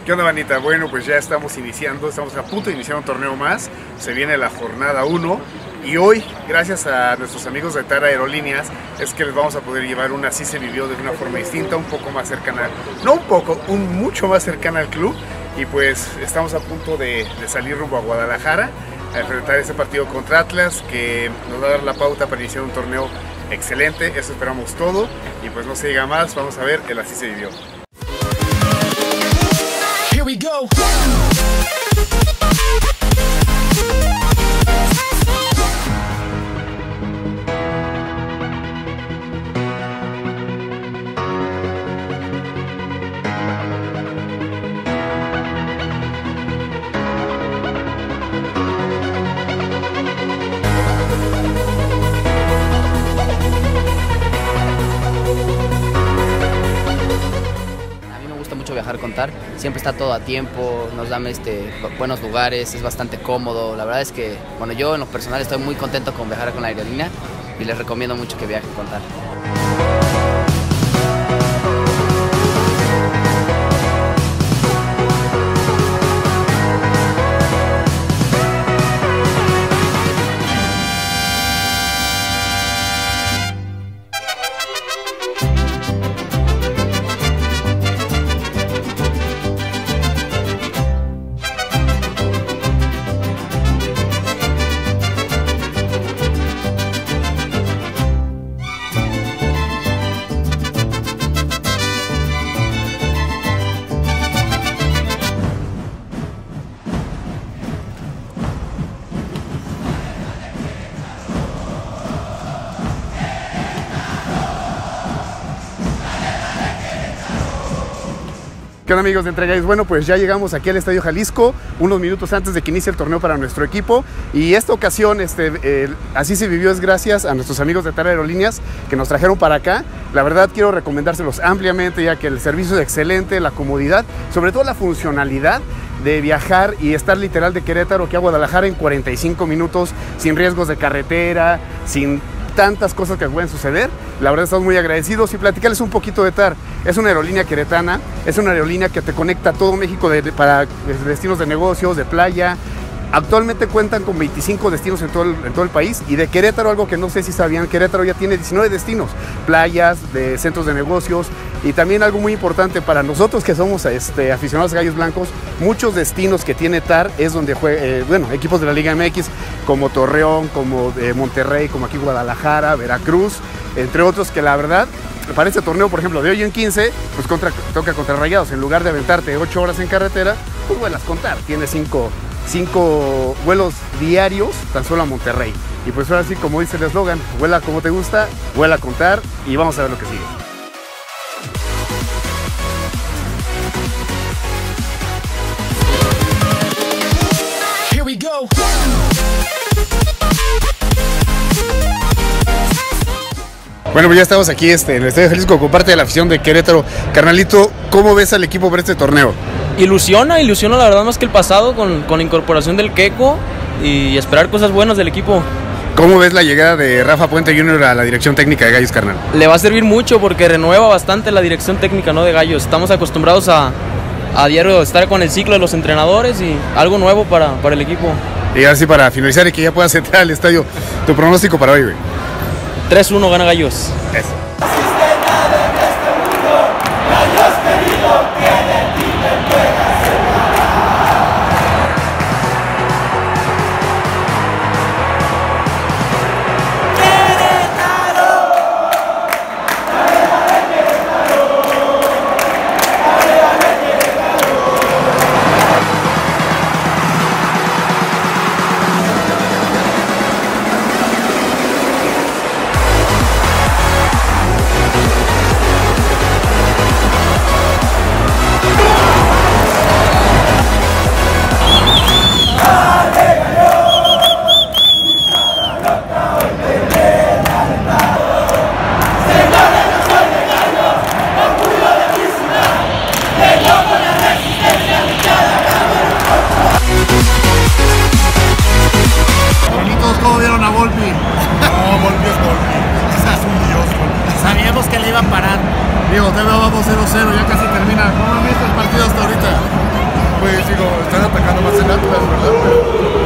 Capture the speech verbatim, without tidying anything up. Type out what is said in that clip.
¿Qué onda, bandita? Bueno, pues ya estamos iniciando, estamos a punto de iniciar un torneo más. Se viene la jornada uno y hoy, gracias a nuestros amigos de Tara Aerolíneas, es que les vamos a poder llevar una Así se vivió de una forma distinta, un poco más cercana, no un poco, un mucho más cercana al club. Y pues estamos a punto de, de salir rumbo a Guadalajara a enfrentar ese partido contra Atlas, que nos va a dar la pauta para iniciar un torneo excelente. Eso esperamos todo. Y pues no se diga más, vamos a ver el Así se vivió. Here we go. Viajar con Tar, siempre está todo a tiempo, nos dan este, buenos lugares, es bastante cómodo. La verdad es que, bueno, yo en lo personal estoy muy contento con viajar con la aerolínea y les recomiendo mucho que viajen con Tar. ¿Qué onda, amigos de Entre Gallos? Bueno, pues ya llegamos aquí al Estadio Jalisco, unos minutos antes de que inicie el torneo para nuestro equipo. Y esta ocasión, este, eh, Así se vivió, es gracias a nuestros amigos de Tara Aerolíneas que nos trajeron para acá. La verdad quiero recomendárselos ampliamente, ya que el servicio es excelente, la comodidad, sobre todo la funcionalidad de viajar y estar literal de Querétaro aquí a Guadalajara en cuarenta y cinco minutos, sin riesgos de carretera, sin tantas cosas que pueden suceder. La verdad estamos muy agradecidos y platicarles un poquito de Tar. Es una aerolínea queretana, es una aerolínea que te conecta a todo México de, de, para destinos de negocios, de playa. Actualmente cuentan con veinticinco destinos en todo, el, en todo el país, y de Querétaro, algo que no sé si sabían, Querétaro ya tiene diecinueve destinos, playas, de centros de negocios, y también algo muy importante para nosotros que somos este, aficionados a gallos blancos, muchos destinos que tiene Tar es donde juega, eh, bueno, equipos de la Liga M X como Torreón, como eh, Monterrey, como aquí Guadalajara, Veracruz, entre otros, que la verdad para este torneo, por ejemplo, de hoy en quince, pues contra, toca contra Rayados. En lugar de aventarte ocho horas en carretera, pues vuelas con Tar, tiene cinco cinco vuelos diarios tan solo a Monterrey. Y pues ahora sí, como dice el eslogan, vuela como te gusta, vuela con Tar, y vamos a ver lo que sigue. Here we go. Bueno, pues ya estamos aquí este, en el Estadio Jalisco con parte de la afición de Querétaro. Carnalito, ¿cómo ves al equipo para este torneo? Ilusiona, ilusiona la verdad más que el pasado con, con la incorporación del Queco y esperar cosas buenas del equipo. ¿Cómo ves la llegada de Rafa Puente junior a la dirección técnica de Gallos, carnal? Le va a servir mucho porque renueva bastante la dirección técnica, ¿no?, de Gallos. Estamos acostumbrados a, a diario estar con el ciclo de los entrenadores y algo nuevo para, para el equipo. Y así para finalizar y que ya puedas entrar al estadio, tu pronóstico para hoy, güey. tres uno gana Gallos. Eso. ¿Cómo vieron a Volpi? No, Volpi es Volpi. Es un dios, Volpi. Sabíamos que le iba a parar. Digo, te veo, vamos cero cero, ya casi termina. ¿Cómo han visto el partido hasta ahorita? pues digo, están atacando más el Atlas, ¿verdad? Pero